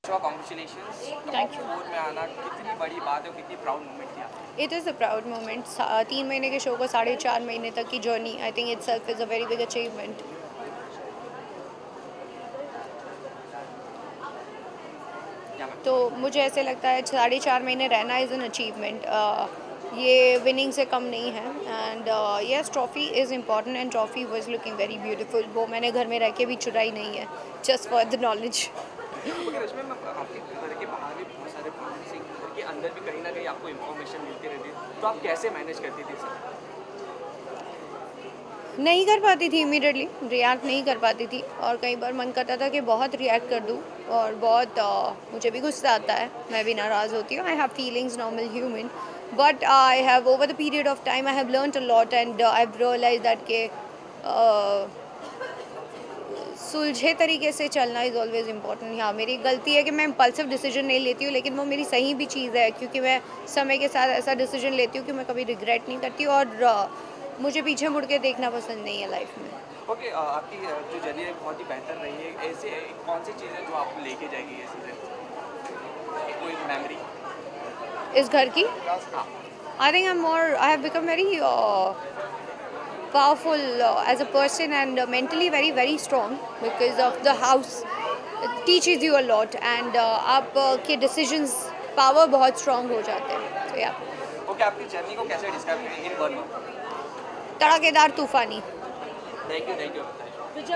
Congratulations. Thank you. Top 4 में आना कितनी बड़ी बात है और कितनी प्राउड मोमेंट थी आपके it is a proud moment. 3 महीने के शो को 4.5 महीने तक की journey, I think itself is a very big achievement. क्या मैम? तो मुझे ऐसे लगता है 4.5 महीने रहना इज़ एन अचीवमेंट। ये विनिंग से कम नहीं है। And yes, trophy is important and trophy was looking very beautiful. वो मैंने घर में रह के भी चुराई नहीं है, just for the knowledge. Okay Rashmi ma'am, आपके घर के बाहर भी बहुत सारे प्रोग्राम्स हैं, घर के अंदर भी कहीं ना कहीं आपको इन्फॉर्मेशन मिलती रहती है, तो आप कैसे मैनेज करती थी सर? नहीं कर पाती थी इमीडिएटली, रिएक्ट नहीं कर पाती थी, और कई बार मन करता था कि बहुत रिएक्ट कर दूँ, और बहुत मुझे भी गुस्सा आता है, मैं भी नाराज़ होती हूँ। I have feelings, normal human, but I have over the period of time I have learned a lot and I have realize that के सुलझे तरीके से चलना इज़ ऑलवेज इम्पॉर्टेंट। हाँ, मेरी गलती है कि मैं इम्पल्सिव डिसीजन नहीं लेती हूँ, लेकिन वो मेरी सही भी चीज़ है, क्योंकि मैं समय के साथ ऐसा डिसीजन लेती हूँ कि मैं कभी रिग्रेट नहीं करती, और मुझे पीछे मुड़ के देखना पसंद नहीं है लाइफ में। ओके, आपकी जो जर्नी है बहुत ही बेहतर रही है, ऐसे कौन सी चीज़ है जो आप लेके जाएगी ये सीजन, कोई मेमोरी? इस घर की हाँ। I think I have become very powerful as a person and mentally very very strong because of the house. It teaches you a lot and आप के decisions power बहुत strong हो जाते हैं। So yeah, ओके, आपकी journey को कैसे describe करेंगे इन वन वर्ड? तड़ाकेदार तूफानी। Thank you, thank you.